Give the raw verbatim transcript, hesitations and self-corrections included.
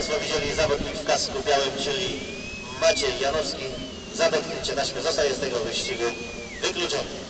Państwo widzieli, zawodnik w kasku białym, czyli Maciej Janowski, za dotknięcie taśmy zostaje z tego wyścigu wykluczony.